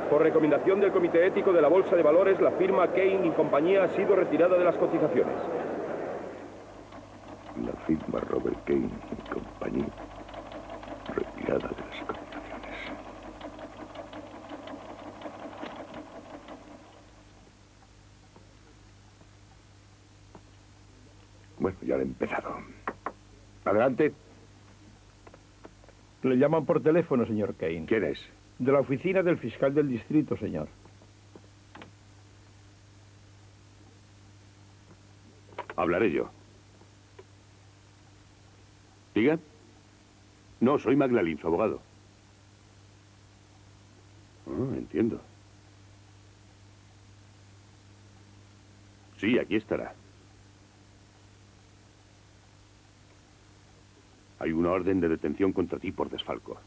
Por recomendación del Comité Ético de la Bolsa de Valores, la firma Kane y compañía ha sido retirada de las cotizaciones. La firma Robert Kane y compañía retirada de las cotizaciones. Bueno, ya he empezado. Adelante. Le llaman por teléfono, señor Kane. ¿Quién es? De la oficina del fiscal del distrito, señor. Hablaré yo. ¿Diga? No, soy Magdalene, su abogado. Ah, entiendo. Sí, aquí estará. Hay una orden de detención contra ti por desfalco.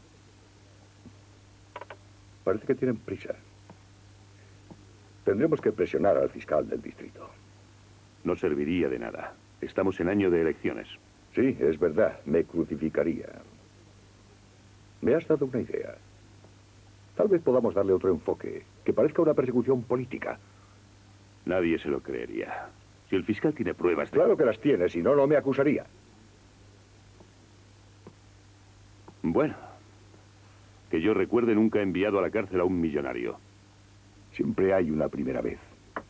Parece que tienen prisa. Tendremos que presionar al fiscal del distrito. No serviría de nada. Estamos en año de elecciones. Sí, es verdad. Me crucificaría. Me has dado una idea. Tal vez podamos darle otro enfoque, que parezca una persecución política. Nadie se lo creería. Si el fiscal tiene pruebas de... Claro que las tiene, si no, no me acusaría. Bueno, que yo recuerde, nunca he enviado a la cárcel a un millonario. Siempre hay una primera vez.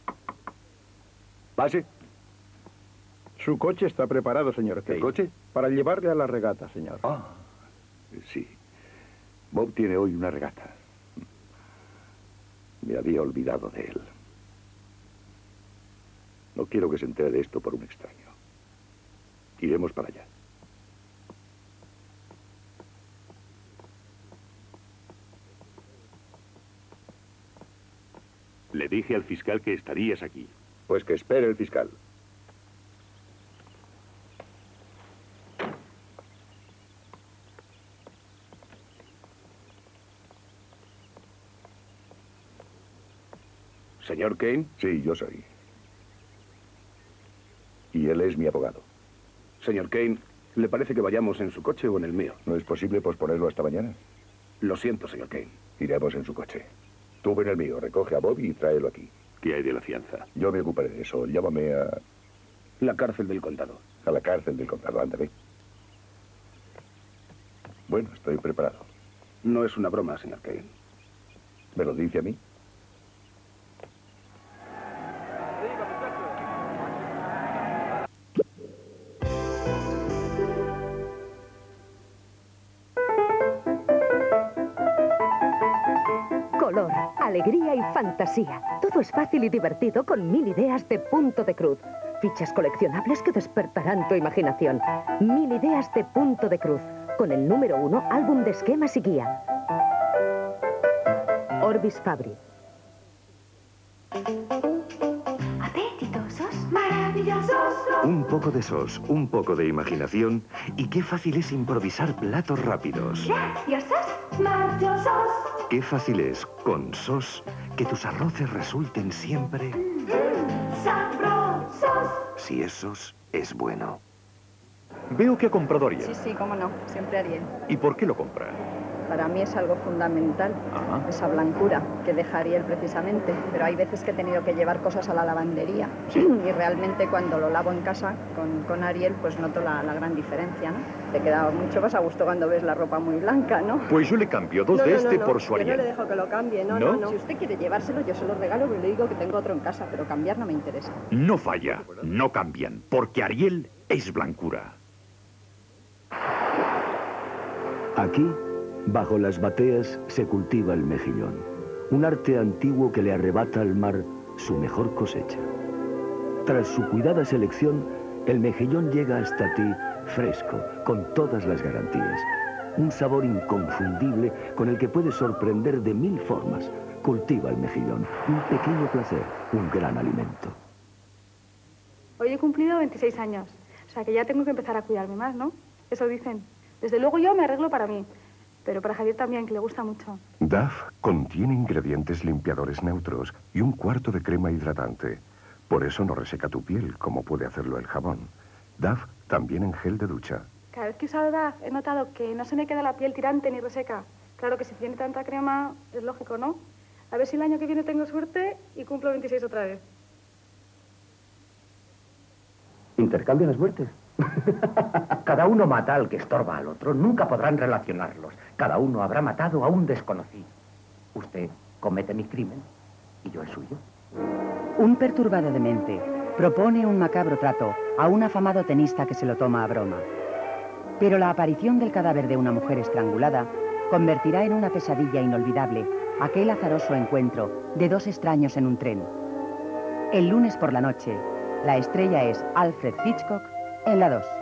Pase. Su coche está preparado, señor Kane. ¿El coche? Para llevarle a la regata, señor. Ah, sí. Bob tiene hoy una regata. Me había olvidado de él. No quiero que se entere de esto por un extraño. Iremos para allá. Le dije al fiscal que estarías aquí. Pues que espere el fiscal. ¿Señor Kane? Sí, yo soy. Y él es mi abogado. Señor Kane, ¿le parece que vayamos en su coche o en el mío? ¿No es posible posponerlo hasta mañana? Lo siento, señor Kane. Iremos en su coche. Tú ven el mío, recoge a Bobby y tráelo aquí. ¿Qué hay de la fianza? Yo me ocuparé de eso. Llámame a... La cárcel del condado. A la cárcel del condado, ándale. Bueno, estoy preparado. No es una broma, señor Kane. ¿Me lo dice a mí? Color, alegría y fantasía. Todo es fácil y divertido con 1000 ideas de Punto de Cruz. Fichas coleccionables que despertarán tu imaginación. 1000 ideas de Punto de Cruz. Con el número 1 álbum de esquemas y guía. Orbis Fabri. Apetitosos, maravillosos. Un poco de sos, un poco de imaginación y qué fácil es improvisar platos rápidos. Graciosos, maravillosos. Qué fácil es, con sos, que tus arroces resulten siempre... Sabrosos. Si es sos, es bueno. Veo que ha comprado Ariel. Sí, sí, cómo no, siempre Ariel. ¿Y por qué lo compra? Para mí es algo fundamental, Ajá. esa blancura que deja Ariel precisamente. Pero hay veces que he tenido que llevar cosas a la lavandería y realmente cuando lo lavo en casa con Ariel, pues noto la gran diferencia, ¿no? Te queda mucho más a gusto cuando ves la ropa muy blanca, ¿no? Pues yo le cambio dos de este por su Ariel. Yo no le dejo que lo cambie, no. Si usted quiere llevárselo, yo se lo regalo y le digo que tengo otro en casa, pero cambiar no me interesa. No falla, no cambian, porque Ariel es blancura. Aquí, bajo las bateas, se cultiva el mejillón, un arte antiguo que le arrebata al mar su mejor cosecha. Tras su cuidada selección, el mejillón llega hasta ti fresco, con todas las garantías. Un sabor inconfundible con el que puedes sorprender de 1000 formas. Cultiva el mejillón, un pequeño placer, un gran alimento. Hoy he cumplido 26 años, o sea que ya tengo que empezar a cuidarme más, ¿no? Eso dicen. Desde luego yo me arreglo para mí, pero para Javier también, que le gusta mucho. DAF contiene ingredientes limpiadores neutros y un cuarto de crema hidratante. Por eso no reseca tu piel, como puede hacerlo el jabón. DAF también en gel de ducha. Cada vez que he usado DAF he notado que no se me queda la piel tirante ni reseca. Claro que si tiene tanta crema, es lógico, ¿no? A ver si el año que viene tengo suerte y cumplo 26 otra vez. ¿Intercambian las muertes? Cada uno mata al que estorba al otro. Nunca podrán relacionarlos. Cada uno habrá matado a un desconocido. Usted comete mi crimen y yo el suyo. Un perturbado demente propone un macabro trato a un afamado tenista que se lo toma a broma. Pero la aparición del cadáver de una mujer estrangulada convertirá en una pesadilla inolvidable aquel azaroso encuentro de dos extraños en un tren. El lunes por la noche, la estrella es Alfred Hitchcock en la 2.